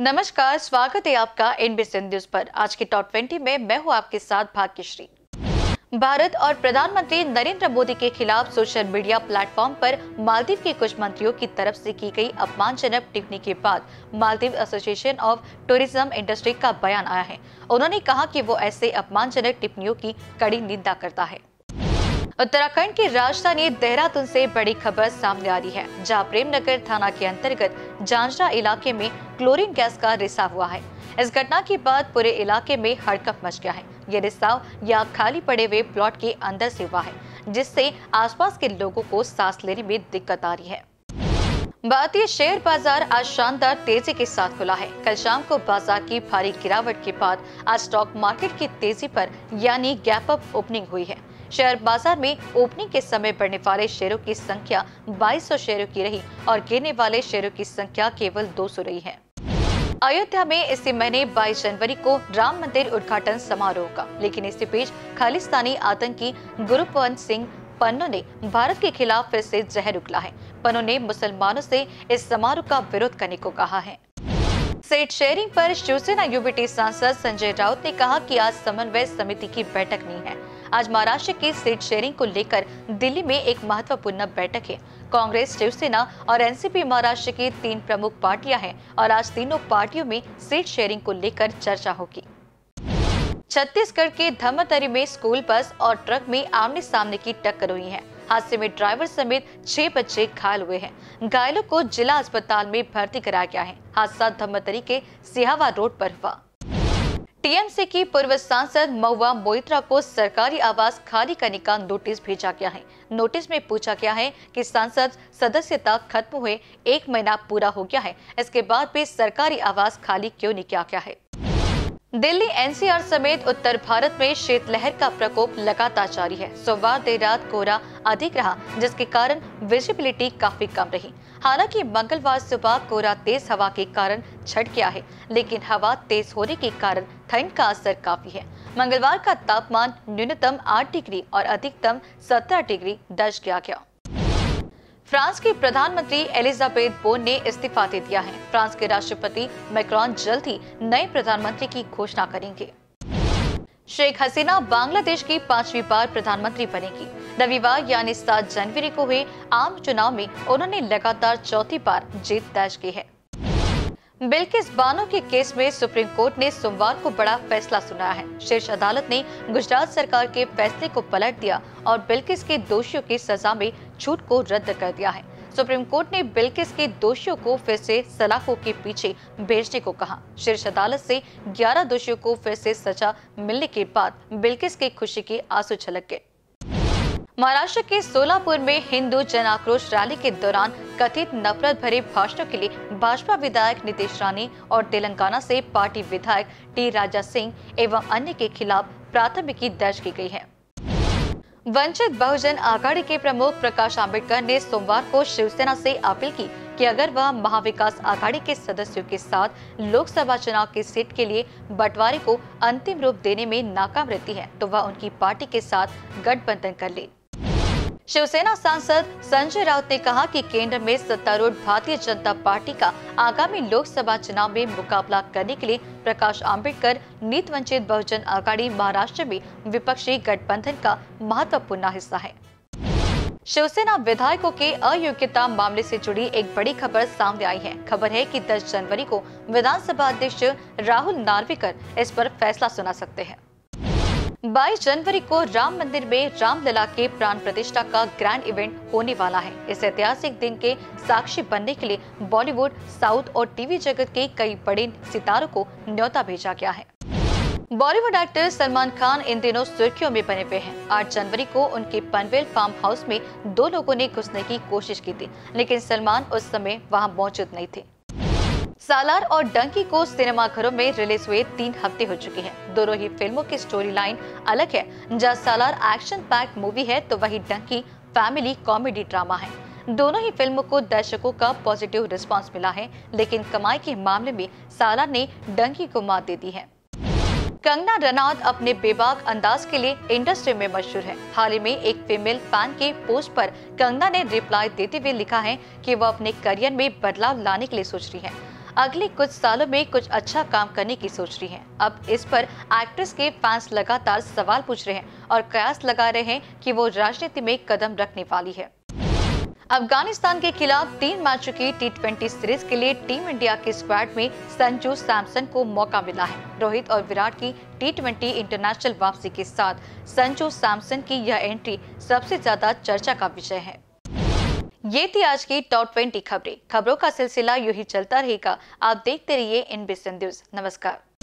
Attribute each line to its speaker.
Speaker 1: नमस्कार, स्वागत है आपका एनबीसी न्यूज पर। आज की टॉप 20 में मैं हूं आपके साथ भाग्यश्री। भारत और प्रधानमंत्री नरेंद्र मोदी के खिलाफ सोशल मीडिया प्लेटफॉर्म पर मालदीव के कुछ मंत्रियों की तरफ से की गई अपमानजनक टिप्पणी के बाद Maldives association of tourism industry का बयान आया है। उन्होंने कहा कि वो ऐसे अपमानजनक टिप्पणियों की कड़ी निंदा करता है। उत्तराखंड की राजधानी देहरादून से बड़ी खबर सामने आ रही है, जहां प्रेमनगर थाना के अंतर्गत जांजरा इलाके में क्लोरीन गैस का रिसाव हुआ है। इस घटना के बाद पूरे इलाके में हड़कंप मच गया है। ये रिसाव या खाली पड़े हुए प्लॉट के अंदर से हुआ है, जिससे आसपास के लोगों को सांस लेने में दिक्कत आ रही है। भारतीय शेयर बाजार आज शानदार तेजी के साथ खुला है। कल शाम को बाजार की भारी गिरावट के बाद आज स्टॉक मार्केट की तेजी पर यानी गैप अप ओपनिंग हुई है। शेयर बाजार में ओपनिंग के समय बढ़ने वाले शेयरों की संख्या 2200 शेयरों की रही और गिरने वाले शेयरों की संख्या केवल 200 रही है। अयोध्या में इसी महीने 22 जनवरी को राम मंदिर उद्घाटन समारोह का, लेकिन इसी बीच खालिस्तानी आतंकी गुरप्रीत सिंह पन्नू ने भारत के खिलाफ फिर से जहर उगला है। पन्नू ने मुसलमानों से इस समारोह का विरोध करने को कहा है। सीट शेयरिंग पर शिवसेना यूबीटी सांसद संजय राउत ने कहा कि आज समन्वय समिति की बैठक नहीं है। आज महाराष्ट्र की सीट शेयरिंग को लेकर दिल्ली में एक महत्वपूर्ण बैठक है। कांग्रेस, शिवसेना और एनसीपी महाराष्ट्र की 3 प्रमुख पार्टियां हैं और आज तीनों पार्टियों में सीट शेयरिंग को लेकर चर्चा होगी। छत्तीसगढ़ के धमतरी में स्कूल बस और ट्रक में आमने सामने की टक्कर हुई है। हादसे में ड्राइवर समेत 6 बच्चे घायल हुए हैं। घायलों को जिला अस्पताल में भर्ती कराया गया है। हादसा धमतरी के सिहावा रोड पर हुआ। टीएमसी की पूर्व सांसद महुआ मोइत्रा को सरकारी आवास खाली करने का नोटिस भेजा गया है। नोटिस में पूछा गया है कि सांसद सदस्यता खत्म हुए 1 महीना पूरा हो गया है, इसके बाद भी सरकारी आवास खाली क्यों नहीं किया गया है। दिल्ली एनसीआर समेत उत्तर भारत में शीतलहर का प्रकोप लगातार जारी है। सोमवार देर रात कोहरा अधिक रहा, जिसके कारण विजिबिलिटी काफी कम रही। हालांकि मंगलवार सुबह कोहरा तेज हवा के कारण छट गया है, लेकिन हवा तेज होने के कारण ठंड का असर काफी है। मंगलवार का तापमान न्यूनतम 8 डिग्री और अधिकतम 17 डिग्री दर्ज किया गया। फ्रांस की प्रधानमंत्री एलिजाबेथ बोन ने इस्तीफा दे दिया है। फ्रांस के राष्ट्रपति मैक्रोन जल्द ही नए प्रधानमंत्री की घोषणा करेंगे। शेख हसीना बांग्लादेश की 5वीं बार प्रधानमंत्री बनेगी। रविवार यानी 7 जनवरी को हुए आम चुनाव में उन्होंने लगातार 4थी बार जीत दर्ज की है। बिल्किस बानो के केस में सुप्रीम कोर्ट ने सोमवार को बड़ा फैसला सुनाया है। शीर्ष अदालत ने गुजरात सरकार के फैसले को पलट दिया और बिल्किस के दोषियों की सजा में छूट को रद्द कर दिया है। सुप्रीम कोर्ट ने बिल्किस के दोषियों को फिर से सलाखों के पीछे भेजने को कहा। शीर्ष अदालत से 11 दोषियों को फिर से सजा मिलने के बाद बिल्किस के खुशी के आंसू छलक गए। महाराष्ट्र के सोलापुर में हिंदू जन आक्रोश रैली के दौरान कथित नफरत भरे भाषणों के लिए भाजपा विधायक नितेश राणे और तेलंगाना से पार्टी विधायक टी राजा सिंह एवं अन्य के खिलाफ प्राथमिकी दर्ज की गई है। वंचित बहुजन आघाड़ी के प्रमुख प्रकाश आंबेडकर ने सोमवार को शिवसेना से अपील की कि अगर वह महाविकास आघाड़ी के सदस्यों के साथ लोकसभा चुनाव की सीट के लिए बंटवारे को अंतिम रूप देने में नाकाम रहती है तो वह उनकी पार्टी के साथ गठबंधन कर ले। शिवसेना सांसद संजय राउत ने कहा कि केंद्र में सत्तारूढ़ भारतीय जनता पार्टी का आगामी लोकसभा चुनाव में मुकाबला करने के लिए प्रकाश आंबेडकर नीत वंचित बहुजन आघाड़ी महाराष्ट्र में विपक्षी गठबंधन का महत्वपूर्ण हिस्सा है। शिवसेना विधायकों के अयोग्यता मामले से जुड़ी एक बड़ी खबर सामने आई है। खबर है कि 10 जनवरी को विधानसभा अध्यक्ष राहुल नार्वेकर इस पर फैसला सुना सकते हैं। 22 जनवरी को राम मंदिर में रामलला के प्राण प्रतिष्ठा का ग्रैंड इवेंट होने वाला है। इस ऐतिहासिक दिन के साक्षी बनने के लिए बॉलीवुड, साउथ और टीवी जगत के कई बड़े सितारों को न्योता भेजा गया है। बॉलीवुड एक्टर सलमान खान इन दिनों सुर्खियों में बने हुए हैं। 8 जनवरी को उनके पनवेल फार्म हाउस में 2 लोगों ने घुसने की कोशिश की थी, लेकिन सलमान उस समय वहां मौजूद नहीं थे। सालार और डंकी को सिनेमाघरों में रिलीज हुए 3 हफ्ते हो चुके हैं। दोनों ही फिल्मों की स्टोरी लाइन अलग है। जहाँ सालार एक्शन पैक मूवी है तो वही डंकी फैमिली कॉमेडी ड्रामा है। दोनों ही फिल्मों को दर्शकों का पॉजिटिव रिस्पांस मिला है, लेकिन कमाई के मामले में सालार ने डंकी को मात दे दी है। कंगना रनौत अपने बेबाक अंदाज के लिए इंडस्ट्री में मशहूर है। हाल ही में एक फीमेल फैन के पोस्ट पर कंगना ने रिप्लाई देते हुए लिखा है कि वह अपने करियर में बदलाव लाने के लिए सोच रही है। अगले कुछ सालों में कुछ अच्छा काम करने की सोच रही हैं। अब इस पर एक्ट्रेस के फैंस लगातार सवाल पूछ रहे हैं और कयास लगा रहे हैं कि वो राजनीति में कदम रखने वाली है। अफगानिस्तान के खिलाफ 3 मैचों की टी20 सीरीज के लिए टीम इंडिया के स्क्वाड में संजू सैमसन को मौका मिला है। रोहित और विराट की टी20 इंटरनेशनल वापसी के साथ संजू सैमसन की यह एंट्री सबसे ज्यादा चर्चा का विषय है। ये थी आज की टॉप 20 खबरें। खबरों का सिलसिला यूं ही चलता रहेगा। आप देखते रहिए एनबीसी न्यूज। नमस्कार।